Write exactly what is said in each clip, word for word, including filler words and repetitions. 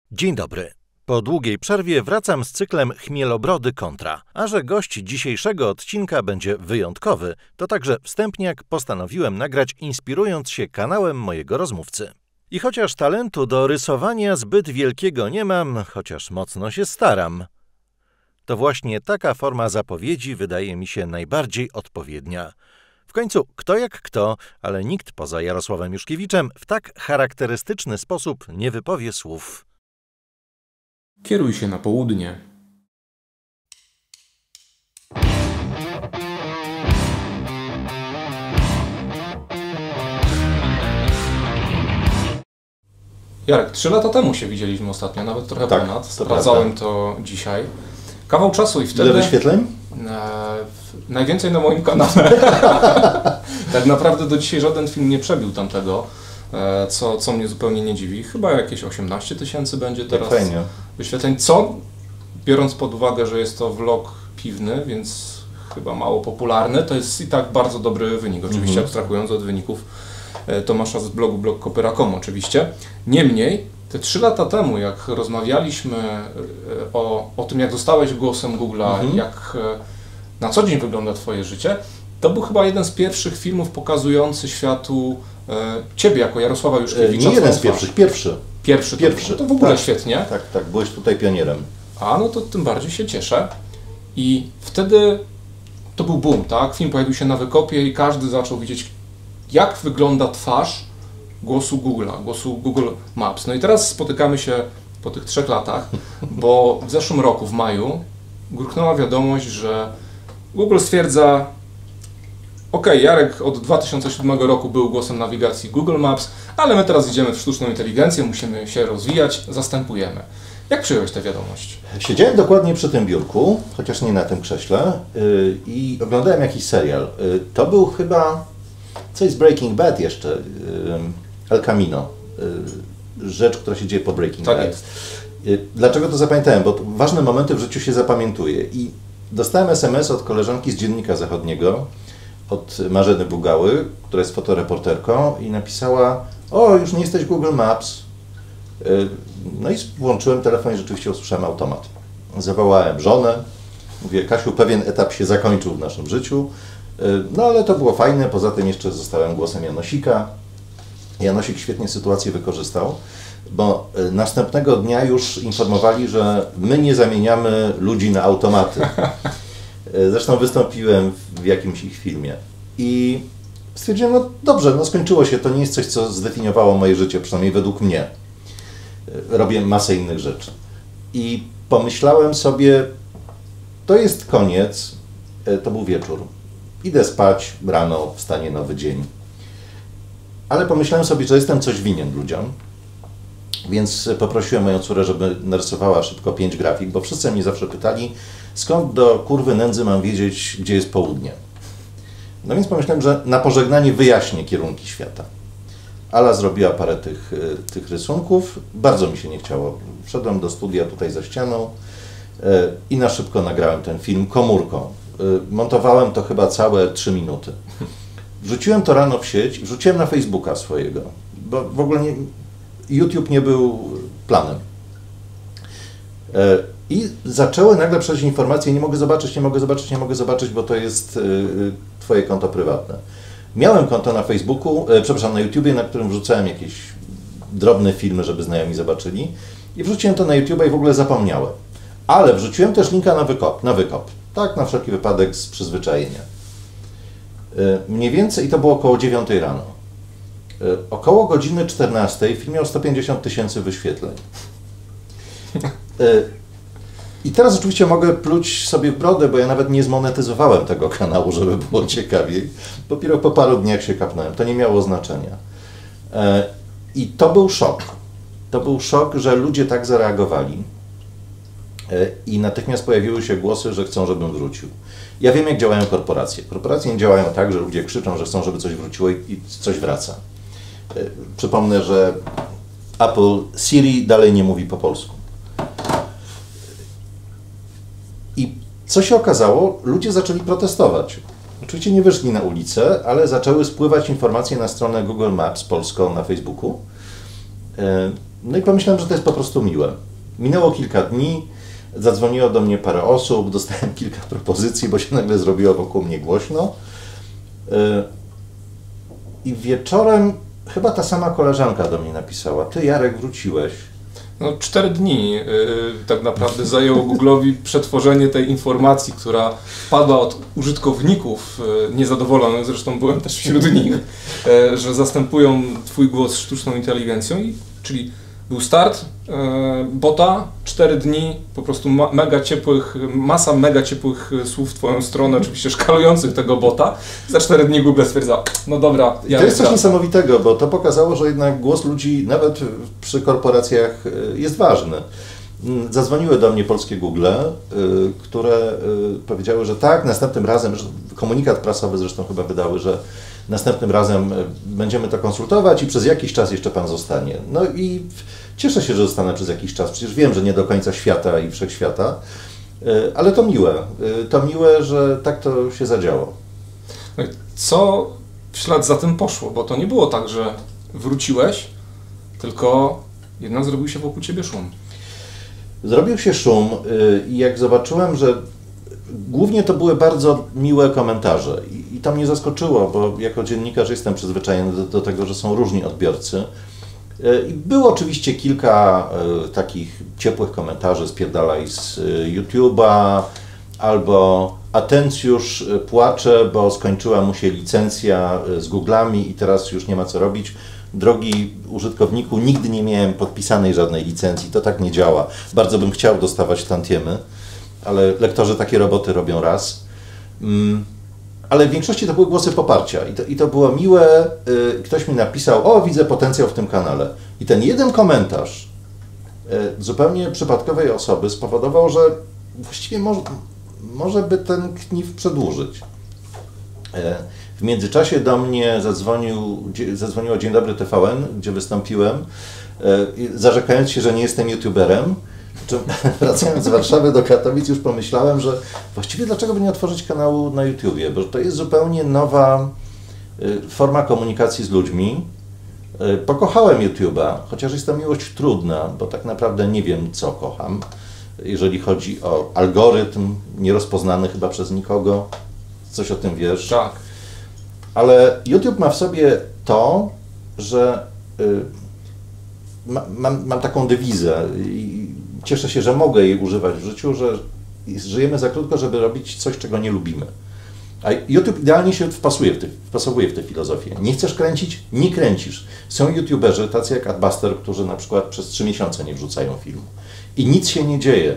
Dzień dobry. Po długiej przerwie wracam z cyklem Chmielobrody kontra. A że gość dzisiejszego odcinka będzie wyjątkowy, to także wstępniak postanowiłem nagrać inspirując się kanałem mojego rozmówcy. I chociaż talentu do rysowania zbyt wielkiego nie mam, chociaż mocno się staram, to właśnie taka forma zapowiedzi wydaje mi się najbardziej odpowiednia. W końcu kto jak kto, ale nikt poza Jarosławem Juszkiewiczem w tak charakterystyczny sposób nie wypowie słów. Kieruj się na południe. Jarek, trzy lata temu się widzieliśmy ostatnio, nawet trochę tak, ponad. To Sprawdzałem to dzisiaj. Kawał czasu i wtedy... Ile wyświetleń? E, najwięcej na moim kanale. Tak naprawdę do dzisiaj żaden film nie przebił tamtego, e, co, co mnie zupełnie nie dziwi. Chyba jakieś osiemnaście tysięcy będzie teraz fajnie. wyświetleń. Co, biorąc pod uwagę, że jest to vlog piwny, więc chyba mało popularny, to jest i tak bardzo dobry wynik. Oczywiście mm-hmm. abstrahując od wyników e, Tomasza z blogu blog kopera kropka com oczywiście. Niemniej, te trzy lata temu, jak rozmawialiśmy o, o tym, jak zostałeś głosem Google'a, mm-hmm. jak na co dzień wygląda Twoje życie, to był chyba jeden z pierwszych filmów pokazujący światu e, Ciebie jako Jarosława Juszkiewicza. Nie jeden z pierwszych, pierwszy. Pierwszy, to, pierwszy. to w ogóle tak, świetnie. Tak, tak, byłeś tutaj pionierem. A, no to tym bardziej się cieszę. I wtedy to był boom, tak? Film pojawił się na Wykopie i każdy zaczął widzieć, jak wygląda twarz głosu Google'a, głosu Google Maps. No i teraz spotykamy się po tych trzech latach, bo w zeszłym roku, w maju, gruchnęła wiadomość, że Google stwierdza: ok, Jarek od dwa tysiące siódmego roku był głosem nawigacji Google Maps, ale my teraz idziemy w sztuczną inteligencję, musimy się rozwijać, zastępujemy. Jak przyjąłeś tę wiadomość? Siedziałem dokładnie przy tym biurku, chociaż nie na tym krześle, yy, i oglądałem jakiś serial. Yy, to był chyba coś z Breaking Bad jeszcze, yy, El Camino. Yy, rzecz, która się dzieje po Breaking tak Bad. Jest. Yy, dlaczego to zapamiętałem? Bo ważne momenty w życiu się zapamiętuje. I dostałem es em es od koleżanki z Dziennika Zachodniego, od Marzeny Bugały, która jest fotoreporterką, i napisała: o, już nie jesteś Google Maps. No i włączyłem telefon i rzeczywiście usłyszałem automat. Zawołałem żonę, mówię: Kasiu, pewien etap się zakończył w naszym życiu, no ale to było fajne, poza tym jeszcze zostałem głosem Janosika. Janosik świetnie sytuację wykorzystał, bo następnego dnia już informowali, że my nie zamieniamy ludzi na automaty. Zresztą wystąpiłem w jakimś ich filmie i stwierdziłem: no dobrze, no skończyło się, to nie jest coś, co zdefiniowało moje życie, przynajmniej według mnie. Robię masę innych rzeczy. I pomyślałem sobie: to jest koniec, to był wieczór. Idę spać, rano wstanie nowy dzień. Ale pomyślałem sobie, że jestem coś winien ludziom, więc poprosiłem moją córę, żeby narysowała szybko pięć grafik, bo wszyscy mnie zawsze pytali, skąd do kurwy nędzy mam wiedzieć, gdzie jest południe. No więc pomyślałem, że na pożegnanie wyjaśnię kierunki świata. Ala zrobiła parę tych, tych rysunków, bardzo mi się nie chciało. Wszedłem do studia tutaj za ścianą i na szybko nagrałem ten film komórką. Montowałem to chyba całe trzy minuty. Wrzuciłem to rano w sieć, wrzuciłem na Facebooka swojego, bo w ogóle nie, YouTube nie był planem. I zaczęły nagle przejść informacje: nie mogę zobaczyć, nie mogę zobaczyć, nie mogę zobaczyć, bo to jest Twoje konto prywatne. Miałem konto na Facebooku, e, przepraszam, na YouTubie, na którym wrzucałem jakieś drobne filmy, żeby znajomi zobaczyli, i wrzuciłem to na YouTube'a i w ogóle zapomniałem. Ale wrzuciłem też linka na wykop, na wykop, tak na wszelki wypadek z przyzwyczajenia. E, mniej więcej, i to było około dziewiątej rano. E, około godziny czternastej film miał sto pięćdziesiąt tysięcy wyświetleń. E, I teraz oczywiście mogę pluć sobie w brodę, bo ja nawet nie zmonetyzowałem tego kanału, żeby było ciekawiej. Dopiero po paru dniach się kapnąłem. To nie miało znaczenia. I to był szok. To był szok, że ludzie tak zareagowali. I natychmiast pojawiły się głosy, że chcą, żebym wrócił. Ja wiem, jak działają korporacje. Korporacje nie działają tak, że ludzie krzyczą, że chcą, żeby coś wróciło i coś wraca. Przypomnę, że Apple Siri dalej nie mówi po polsku. I co się okazało? Ludzie zaczęli protestować. Oczywiście nie wyszli na ulicę, ale zaczęły spływać informacje na stronę Google Maps Polską na Facebooku. No i pomyślałem, że to jest po prostu miłe. Minęło kilka dni, zadzwoniło do mnie parę osób, dostałem kilka propozycji, bo się nagle zrobiło wokół mnie głośno. I wieczorem chyba ta sama koleżanka do mnie napisała: ty, Jarek, wróciłeś. No, cztery dni yy, tak naprawdę zajęło Google'owi przetworzenie tej informacji, która padła od użytkowników yy, niezadowolonych, zresztą byłem też wśród nich, yy, że zastępują Twój głos sztuczną inteligencją, i, czyli był start yy, bota, cztery dni, po prostu ma, mega ciepłych, masa mega ciepłych słów w Twoją stronę, oczywiście szkalujących tego bota. Za cztery dni Google stwierdza: no dobra, ja to jest coś niesamowitego, bo to pokazało, że jednak głos ludzi, nawet przy korporacjach, jest ważny. Zadzwoniły do mnie polskie Google, które powiedziały, że tak, następnym razem, komunikat prasowy zresztą chyba wydały, że następnym razem będziemy to konsultować i przez jakiś czas jeszcze Pan zostanie. No i cieszę się, że zostanę przez jakiś czas. Przecież wiem, że nie do końca świata i wszechświata, ale to miłe. To miłe, że tak to się zadziało. Co w ślad za tym poszło? Bo to nie było tak, że wróciłeś, tylko jednak zrobił się wokół Ciebie szum. Zrobił się szum i jak zobaczyłem, że głównie to były bardzo miłe komentarze i, i to mnie zaskoczyło, bo jako dziennikarz jestem przyzwyczajony do, do tego, że są różni odbiorcy. I było oczywiście kilka y, takich ciepłych komentarzy: spierdalaj z y, YouTube'a, albo Atencjusz płacze, bo skończyła mu się licencja z Google'ami i teraz już nie ma co robić. Drogi użytkowniku, nigdy nie miałem podpisanej żadnej licencji, to tak nie działa. Bardzo bym chciał dostawać tantiemy, ale lektorzy takie roboty robią raz. Mm, ale w większości to były głosy poparcia i to, i to było miłe. Yy, ktoś mi napisał: o, widzę potencjał w tym kanale. I ten jeden komentarz yy, zupełnie przypadkowej osoby spowodował, że właściwie może, może by ten knif przedłużyć. Yy, w międzyczasie do mnie zadzwonił, zadzwoniło Dzień Dobry T V N, gdzie wystąpiłem, yy, zarzekając się, że nie jestem youtuberem. Wracając z Warszawy do Katowic, już pomyślałem, że właściwie dlaczego by nie otworzyć kanału na YouTubie, bo to jest zupełnie nowa forma komunikacji z ludźmi. Pokochałem YouTube'a, chociaż jest to miłość trudna, bo tak naprawdę nie wiem, co kocham, jeżeli chodzi o algorytm nierozpoznany chyba przez nikogo. Coś o tym wiesz? Tak. Ale YouTube ma w sobie to, że ma, mam, mam taką dewizę i cieszę się, że mogę jej używać w życiu, że żyjemy za krótko, żeby robić coś, czego nie lubimy. A YouTube idealnie się wpasuje w, te, wpasowuje w tę filozofię. Nie chcesz kręcić? Nie kręcisz. Są YouTuberzy, tacy jak Adbuster, którzy na przykład przez trzy miesiące nie wrzucają filmu. I nic się nie dzieje.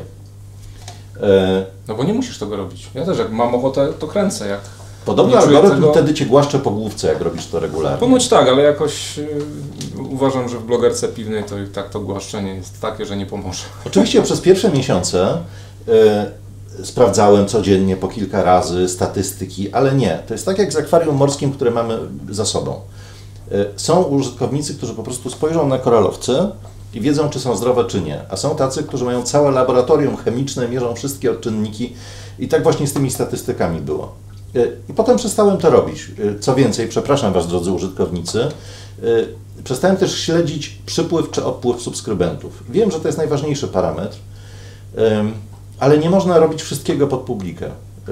E... No bo nie musisz tego robić. Ja też, jak mam ochotę, to kręcę. Jak Podobny algorytm tego... wtedy Cię głaszcze po główce, jak robisz to regularnie. Ponoć tak, ale jakoś yy, uważam, że w blogerce piwnej to i tak to głaszczenie jest takie, że nie pomoże. Oczywiście przez pierwsze miesiące yy, sprawdzałem codziennie po kilka razy statystyki, ale nie. To jest tak jak z akwarium morskim, które mamy za sobą. Yy, są użytkownicy, którzy po prostu spojrzą na koralowce i wiedzą, czy są zdrowe, czy nie. A są tacy, którzy mają całe laboratorium chemiczne, mierzą wszystkie odczynniki i tak właśnie z tymi statystykami było. I potem przestałem to robić. Co więcej, przepraszam Was, drodzy użytkownicy, przestałem też śledzić przypływ czy odpływ subskrybentów. Wiem, że to jest najważniejszy parametr, ale nie można robić wszystkiego pod publikę.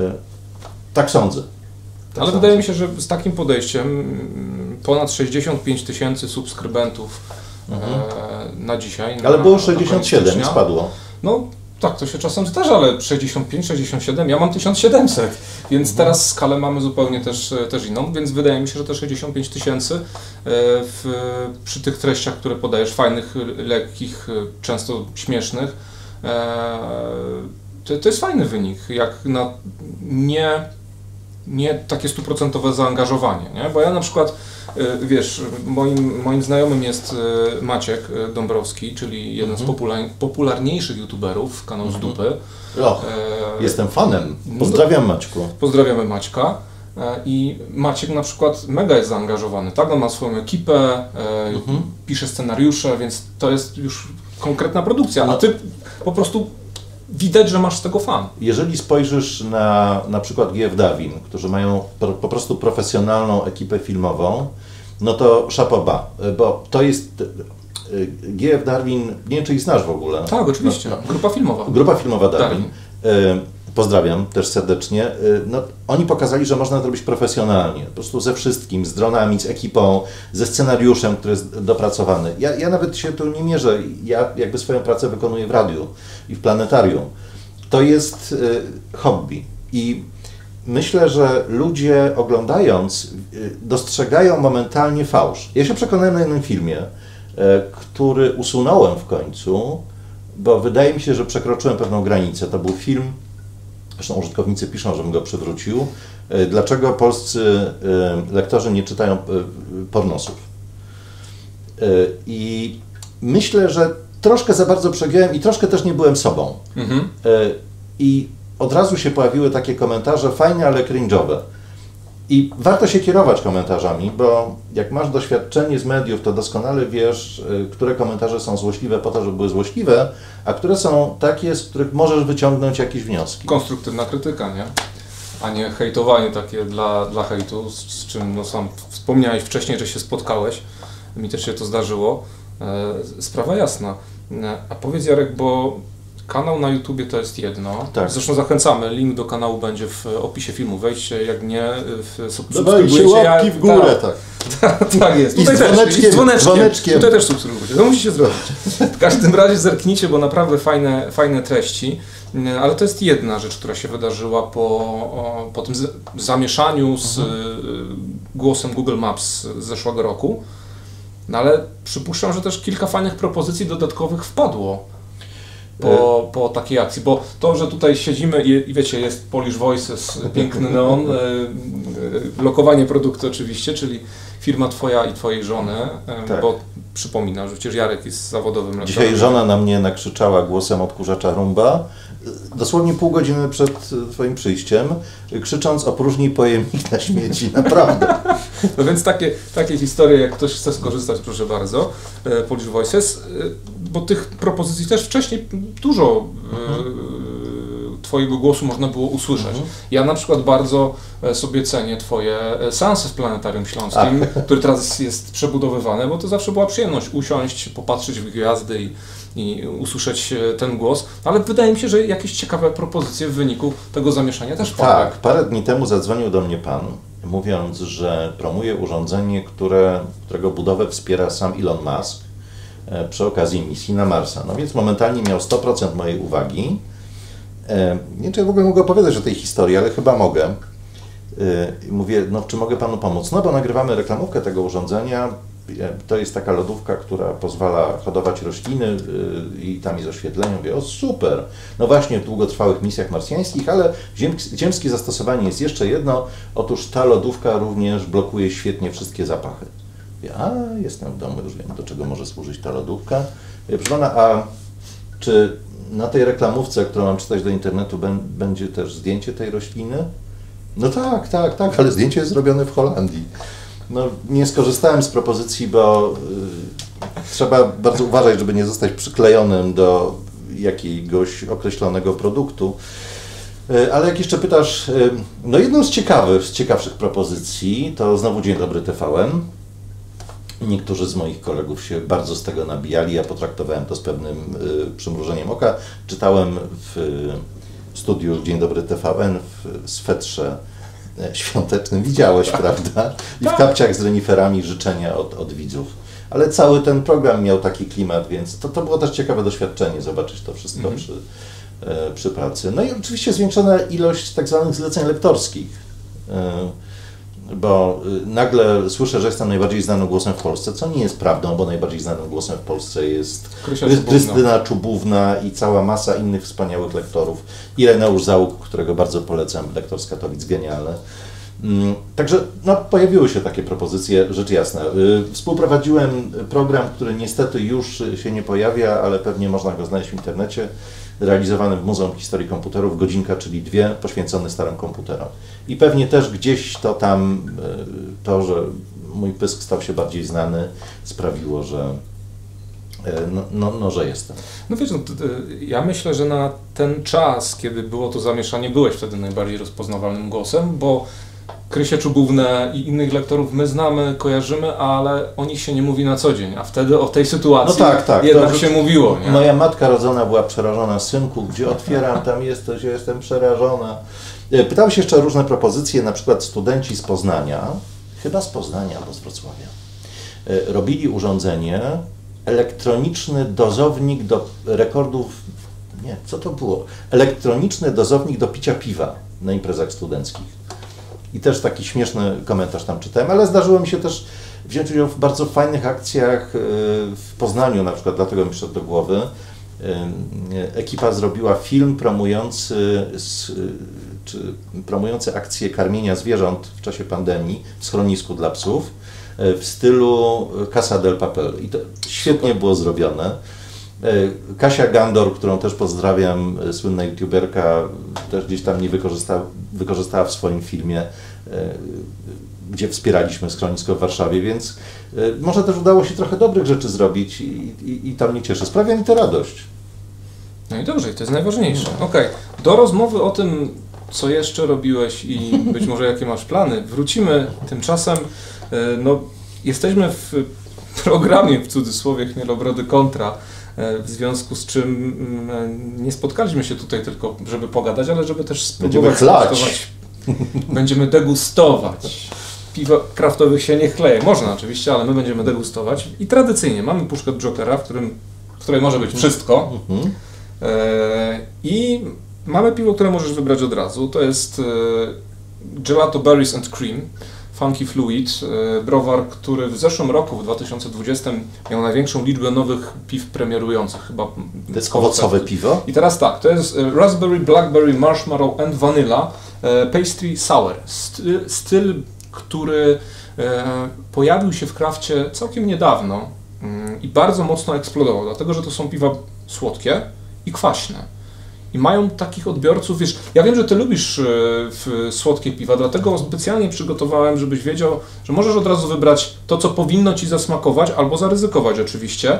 Tak sądzę. Tak ale sądzę. wydaje mi się, że z takim podejściem ponad sześćdziesiąt pięć tysięcy subskrybentów mhm. na dzisiaj. Ale na, było sześćdziesiąt siedem i spadło. No, tak, to się czasem zdarza, ale sześćdziesiąt pięć, sześćdziesiąt siedem, ja mam tysiąc siedemset, więc mhm. teraz skalę mamy zupełnie też, też inną, więc wydaje mi się, że te sześćdziesiąt pięć tysięcy w, przy tych treściach, które podajesz, fajnych, lekkich, często śmiesznych, to, to jest fajny wynik, jak na nie, nie takie stuprocentowe zaangażowanie, nie? Bo ja na przykład, wiesz, moim, moim znajomym jest Maciek Dąbrowski, czyli jeden mhm. z popular, popularniejszych youtuberów, kanał mhm. z dupy. Och, e, jestem fanem. Pozdrawiam Maćku. Pozdrawiamy Maćka. I Maciek na przykład mega jest zaangażowany, tak? On ma swoją ekipę, e, mhm. pisze scenariusze, więc to jest już konkretna produkcja, a ty po prostu widać, że masz z tego fan. Jeżeli spojrzysz na na przykład G F Dawin, którzy mają po, po prostu profesjonalną ekipę filmową, no to chapeau bas, bo to jest G F Darwin, nie wiem czy ich znasz w ogóle. Tak, oczywiście. No, grupa filmowa. Grupa filmowa Darwin. Darwin. Pozdrawiam też serdecznie. No, oni pokazali, że można to robić profesjonalnie, po prostu ze wszystkim, z dronami, z ekipą, ze scenariuszem, który jest dopracowany. Ja, ja nawet się tu nie mierzę, ja jakby swoją pracę wykonuję w radiu i w planetarium. To jest hobby i myślę, że ludzie oglądając dostrzegają momentalnie fałsz. Ja się przekonałem na jednym filmie, który usunąłem w końcu, bo wydaje mi się, że przekroczyłem pewną granicę. To był film, zresztą użytkownicy piszą, żebym go przywrócił. Dlaczego polscy lektorzy nie czytają pornosów? I myślę, że troszkę za bardzo przegiąłem i troszkę też nie byłem sobą. Mhm. I od razu się pojawiły takie komentarze, fajne, ale cringe'owe. I warto się kierować komentarzami, bo jak masz doświadczenie z mediów, to doskonale wiesz, które komentarze są złośliwe po to, żeby były złośliwe, a które są takie, z których możesz wyciągnąć jakieś wnioski. Konstruktywna krytyka, nie? A nie hejtowanie takie dla, dla hejtu, z, z czym no, sam wspomniałeś wcześniej, że się spotkałeś. Mi też się to zdarzyło. E, sprawa jasna. E, a powiedz, Jarek, bo kanał na YouTubie to jest jedno. Tak. Zresztą zachęcamy, link do kanału będzie w opisie filmu. Wejdźcie, jak nie, subskrybujcie łapki ja, w górę, tak. Tak, tak jest. I tutaj z dzwoneczkiem, też, i dzwoneczkiem. dzwoneczkiem. Tutaj też subskrybujcie. To musicie zrobić. W każdym razie zerknijcie, bo naprawdę fajne, fajne treści. Ale to jest jedna rzecz, która się wydarzyła po, po tym zamieszaniu z mhm. głosem Google Maps z zeszłego roku. No ale przypuszczam, że też kilka fajnych propozycji dodatkowych wpadło po, po takiej akcji, bo to, że tutaj siedzimy i, i wiecie, jest Polish Voices, piękny neon, e, e, lokowanie produktu oczywiście, czyli firma Twoja i Twojej żony, e, tak. Bo przypominam, że przecież Jarek jest zawodowym lektorem. Dzisiaj żona na mnie nakrzyczała głosem odkurzacza Roomba, dosłownie pół godziny przed Twoim przyjściem, krzycząc opróżnij pojemnik na śmieci, naprawdę. No więc takie, takie historie, jak ktoś chce skorzystać, proszę bardzo, Polish Voices, bo tych propozycji też wcześniej dużo mhm. Twojego głosu można było usłyszeć. Mhm. Ja na przykład bardzo sobie cenię Twoje seanse w Planetarium Śląskim, A. które teraz jest przebudowywane, bo to zawsze była przyjemność usiąść, popatrzeć w gwiazdy i, i usłyszeć ten głos, ale wydaje mi się, że jakieś ciekawe propozycje w wyniku tego zamieszania też padły. Tak, parę dni temu zadzwonił do mnie pan, mówiąc, że promuje urządzenie, które, którego budowę wspiera sam Elon Musk przy okazji misji na Marsa. No więc momentalnie miał sto procent mojej uwagi. Nie wiem, czy ja w ogóle mogę opowiadać o tej historii, ale chyba mogę. Mówię, no czy mogę Panu pomóc? No bo nagrywamy reklamówkę tego urządzenia. To jest taka lodówka, która pozwala hodować rośliny i tam jest oświetlenie. Mówię, o super. No właśnie w długotrwałych misjach marsjańskich, ale ziemskie zastosowanie jest jeszcze jedno. Otóż ta lodówka również blokuje świetnie wszystkie zapachy. Mówię, a jestem w domu, już wiem, do czego może służyć ta lodówka. Proszę Pana, a czy na tej reklamówce, którą mam czytać do internetu, będzie też zdjęcie tej rośliny? No tak, tak, tak, ale zdjęcie jest zrobione w Holandii. No, nie skorzystałem z propozycji, bo y, trzeba bardzo uważać, żeby nie zostać przyklejonym do jakiegoś określonego produktu. Y, ale jak jeszcze pytasz, y, no jedną z ciekawych, z ciekawszych propozycji to znowu Dzień Dobry T V N. Niektórzy z moich kolegów się bardzo z tego nabijali, ja potraktowałem to z pewnym y, przymrużeniem oka. Czytałem w y, studiu Dzień Dobry T V N w swetrze y, świątecznym, widziałeś, prawda? I w kapciach z reniferami życzenia od, od widzów. Ale cały ten program miał taki klimat, więc to, to było też ciekawe doświadczenie, zobaczyć to wszystko mm. przy, y, przy pracy. No i oczywiście zwiększona ilość tak zwanych zleceń lektorskich. Y, Bo nagle słyszę, że jestem najbardziej znanym głosem w Polsce, co nie jest prawdą, bo najbardziej znanym głosem w Polsce jest Krystyna Czubówna i cała masa innych wspaniałych lektorów. Ireneusz Załuk, którego bardzo polecam, lektor z Katowic, genialny. Także no, pojawiły się takie propozycje, rzecz jasna. Współprowadziłem program, który niestety już się nie pojawia, ale pewnie można go znaleźć w internecie, realizowany w Muzeum Historii Komputerów, godzinka, czyli dwie, poświęcony starym komputerom. I pewnie też gdzieś to tam, to, że mój pysk stał się bardziej znany, sprawiło, że no, no, no że jestem. No wiesz, no, ja myślę, że na ten czas, kiedy było to zamieszanie, byłeś wtedy najbardziej rozpoznawalnym głosem, bo Krysię Czubównę i innych lektorów my znamy, kojarzymy, ale o nich się nie mówi na co dzień, a wtedy o tej sytuacji no tak, tak, jednak to, się mówiło. Nie? Moja matka rodzona była przerażona, synku, gdzie otwieram, tam jesteś, ja jestem przerażona. Pytały się jeszcze o różne propozycje, na przykład studenci z Poznania, chyba z Poznania albo z Wrocławia, robili urządzenie, elektroniczny dozownik do rekordów, nie, co to było? Elektroniczny dozownik do picia piwa na imprezach studenckich. I też taki śmieszny komentarz tam czytałem, ale zdarzyło mi się też wziąć udział w bardzo fajnych akcjach w Poznaniu, na przykład, dlatego mi przyszedł do głowy. Ekipa zrobiła film promujący, czy promujący akcję karmienia zwierząt w czasie pandemii w schronisku dla psów w stylu Casa del Papel. I to świetnie było zrobione. Kasia Gandor, którą też pozdrawiam, słynna youtuberka, też gdzieś tam nie wykorzystała, wykorzystała w swoim filmie, gdzie wspieraliśmy schronisko w Warszawie, więc może też udało się trochę dobrych rzeczy zrobić i, i, i to mnie cieszy. Sprawia mi to radość. No i dobrze, i to jest najważniejsze. Okej, okay. Do rozmowy o tym, co jeszcze robiłeś i być może jakie masz plany, wrócimy tymczasem. No, jesteśmy w programie, w cudzysłowie, Chmielobrody Kontra, w związku z czym nie spotkaliśmy się tutaj tylko, żeby pogadać, ale żeby też spróbować degustować. Będziemy degustować. Piwo kraftowych się nie chleje. Można oczywiście, ale my będziemy degustować. I tradycyjnie mamy puszkę Jokera, w, którym, w której może być wszystko. Mhm. E, I mamy piwo, które możesz wybrać od razu. To jest e, Gelato Berries and Cream. Funky Fluid, browar, który w zeszłym roku, w dwa tysiące dwudziestym, miał największą liczbę nowych piw premierujących. Chyba to jest owocowe piwo? I teraz tak, to jest Raspberry, Blackberry, Marshmallow and Vanilla Pastry Sour. Styl, styl który pojawił się w krafcie całkiem niedawno i bardzo mocno eksplodował, dlatego że to są piwa słodkie i kwaśne. I mają takich odbiorców, wiesz, ja wiem, że Ty lubisz w słodkie piwa, dlatego specjalnie przygotowałem, żebyś wiedział, że możesz od razu wybrać to, co powinno Ci zasmakować, albo zaryzykować oczywiście.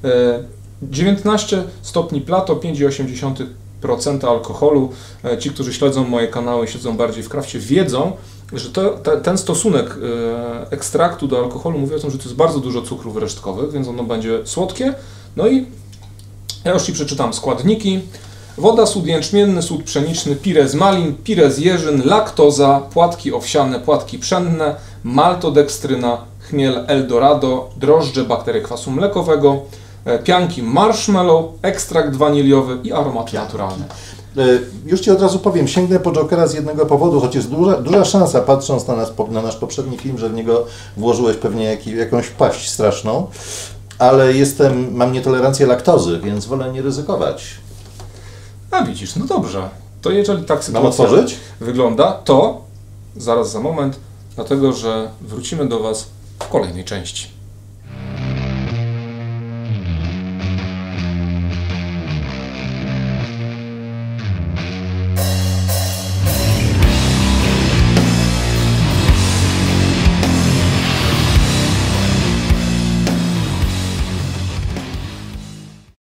dziewiętnaście stopni Plato, pięć przecinek osiem procent alkoholu. Ci, którzy śledzą moje kanały, siedzą bardziej w krafcie, wiedzą, że to, te, ten stosunek ekstraktu do alkoholu mówi o tym, że to jest bardzo dużo cukrów resztkowych, więc ono będzie słodkie. No i ja już Ci przeczytam składniki. Woda, sód jęczmienny, sód pszeniczny, pirez malin, pirez jeżyn, laktoza, płatki owsiane, płatki pszenne, maltodekstryna, chmiel Eldorado, drożdże, bakterie kwasu mlekowego, pianki marshmallow, ekstrakt waniliowy i aromaty naturalne. Już Ci od razu powiem, sięgnę po Jokera z jednego powodu, choć jest duża, duża szansa, patrząc na, nas, na nasz poprzedni film, że w niego włożyłeś pewnie jak, jakąś paść straszną, ale jestem, mam nietolerancję laktozy, więc wolę nie ryzykować. A widzisz, no dobrze. To jeżeli tak sytuacja wygląda, to zaraz za moment, dlatego że wrócimy do Was w kolejnej części.